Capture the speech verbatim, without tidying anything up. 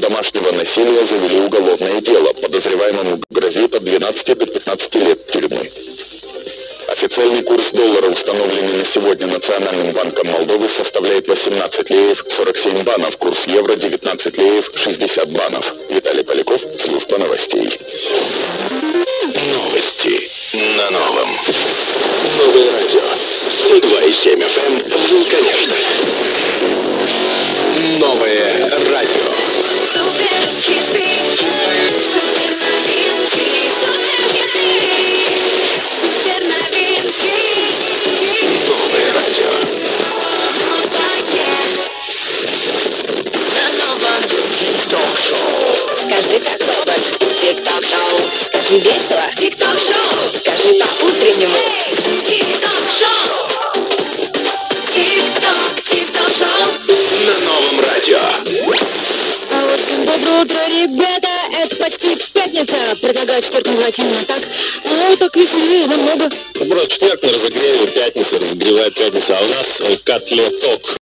домашнего насилия завели уголовное дело. Подозреваемому грозит от двенадцати до пятнадцати лет тюрьмы. Официальный курс доллара, установленный на сегодня Национальным банком Молдовы, составляет восемнадцать леев сорок семь банов. Курс евро девятнадцать леев шестьдесят банов. Виталий Поляков, служба новостей. Новости на новом. Новое радио. сто два и семь эф эм. Ну, конечно. Новое радио. Новое радио. На новом ток-шоу. Скажи, как робот, тик-ток-шоу. Скажи весело, Тик-ток-шоу! скажи по-утреннему. Тик-ток-шоу! Тик-ток, тик-ток-шоу! На новом радио. Доброе утро, ребята! Это почти пятница. Предлагаю четверг называть именно так. Ну, так веселее намного. Просто четверг на разогреве, пятница разогревает пятница, а у нас э, котлеток.